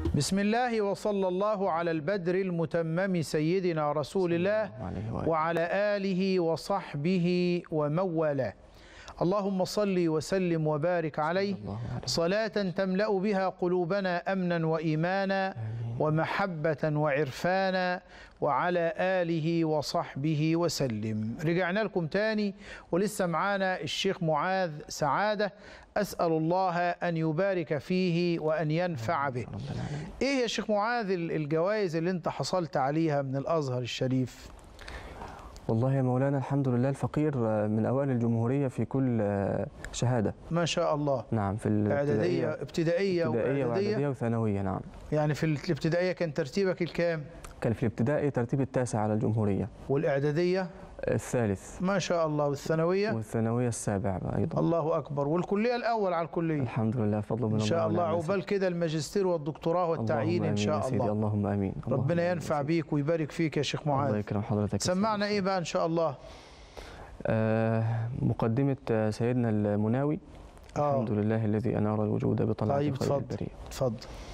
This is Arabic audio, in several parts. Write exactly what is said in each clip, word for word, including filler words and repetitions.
بسم الله وصلى الله على البدر المتمم سيدنا رسول الله وعلى آله وصحبه ومن والاه. اللهم صل وسلم وبارك عليه صلاة تملأ بها قلوبنا أمنا وإيمانا ومحبة وعرفانا وعلى آله وصحبه وسلم. رجعنا لكم تاني ولسه معانا الشيخ معاذ سعادة، أسأل الله أن يبارك فيه وأن ينفع به. إيه يا شيخ معاذ الجوائز اللي أنت حصلت عليها من الأزهر الشريف؟ والله يا مولانا الحمد لله الفقير من أوائل الجمهورية في كل شهادة. ما شاء الله. نعم، في الابتدائية ابتدائية ابتدائية وإعدادية وثانوية. نعم. يعني في الابتدائية كان ترتيبك الكام؟ كان في الابتدائي ترتيب التاسع على الجمهورية. والإعدادية؟ الثالث. ما شاء الله. والثانوية؟ والثانوية السابع أيضا. الله أكبر. والكلية الأول على الكلية؟ الحمد لله، فضل من الله إن شاء الله. عقبال كده الماجستير والدكتوراه والتعيين إن شاء الله. اللهم آمين. ربنا ينفع بيك ويبارك فيك يا شيخ معاذ. الله يكرم حضرتك. سمعنا إيه بقى إن شاء الله؟ آه مقدمة سيدنا المناوي. آه. الحمد لله الذي أنار الوجود بطلعة طيب خير البرية. اتفضل.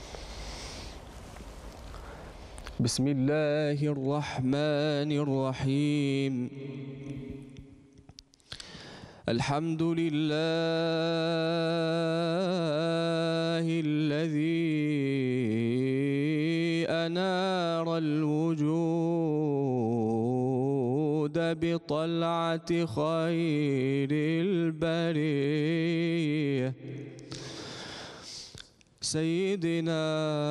بسم الله الرحمن الرحيم. الحمد لله الذي أنار الوجود بطلعة خير البرية سيدنا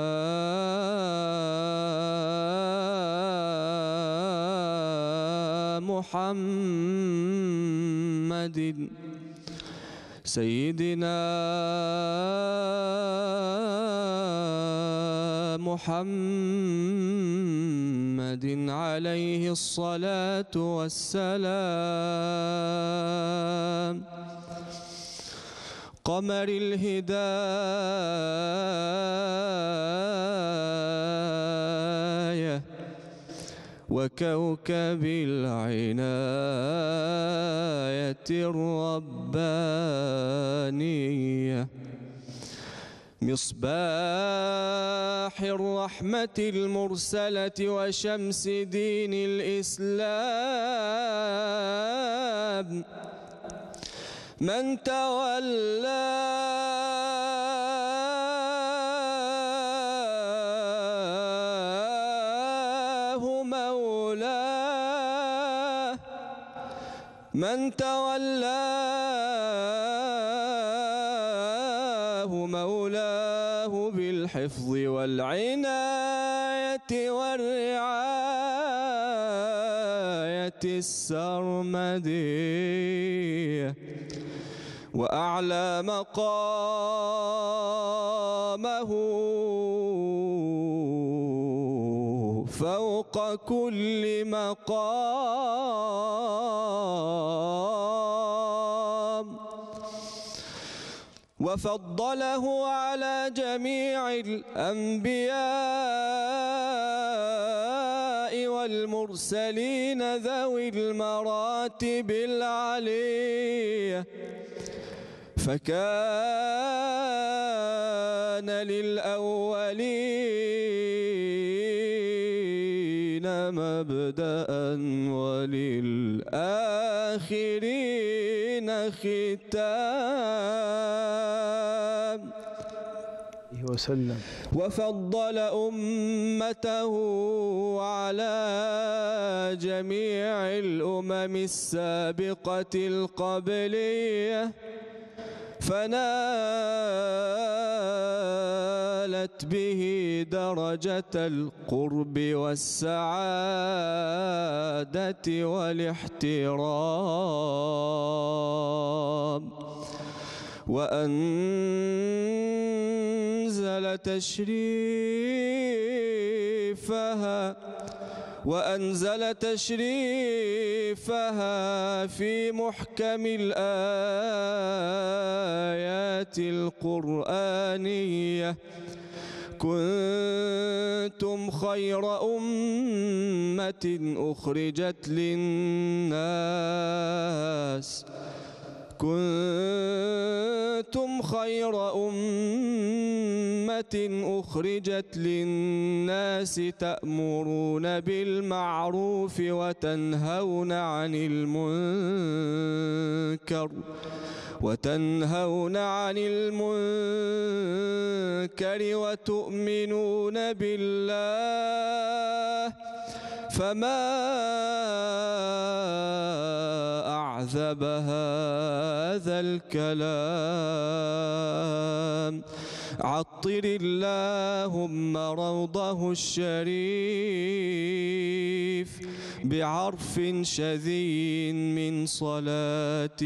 محمد سيدنا محمد عليه الصلاة والسلام قمر الهداية وكوكب العناية الربانية مصباح الرحمة المرسلة وشمس دين الإسلام من تولاه مولاه من تولاه مولاه بالحفظ والعناية والرعاية السرمدية وأعلى مقامه فوق كل مقام وفضله على جميع الأنبياء والمرسلين ذوي المراتب العلية فكان للأولين مبدأ وللآخرين ختام وسلم وفضل أمته على جميع الأمم السابقة القبلية فنالت به درجة القرب والسعادة والاحترام وأنزل تشريفها وأنزل تشريفها في محكم الآيات القرآنية كنتم خير أمة أخرجت للناس كنتم خير أمة أخرجت للناس تأمرون بالمعروف وتنهون عن المنكر وتنهون عن المنكر وتؤمنون بالله فما أعذب هذا الكلام عطر اللهم روضه الشريف بعرف شذي من صلاة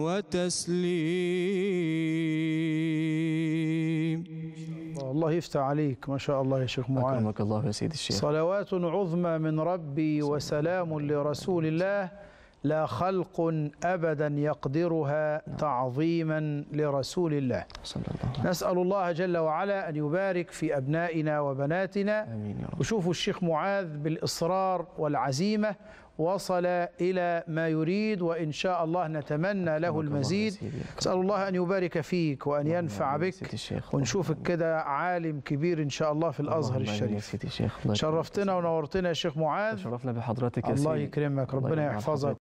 وتسليم. الله يفتح عليك، ما شاء الله يا شيخ معاذ. أكرمك الله يا سيدي الشيخ. صلوات عظمى من ربي وسلام لرسول الله لا خلق أبدا يقدرها تعظيما لرسول الله. صلى الله عليه وسلم. نسأل الله جل وعلا أن يبارك في أبنائنا وبناتنا. آمين يا رب. وشوفوا الشيخ معاذ بالإصرار والعزيمة وصل إلى ما يريد، وإن شاء الله نتمنى له المزيد. أسأل الله أن يبارك فيك وأن ينفع بك، ونشوفك كده عالم كبير إن شاء الله في الأزهر الشريف. شرفتنا ونورتنا يا شيخ معاذ. شرفنا بحضرتك يا الله سيدي. يكرمك، ربنا يحفظك.